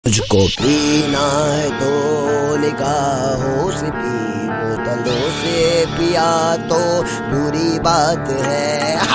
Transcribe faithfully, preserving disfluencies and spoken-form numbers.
मुझको पीना है तो निगाहों से पी, बोतलों से पिया तो बुरी बात है।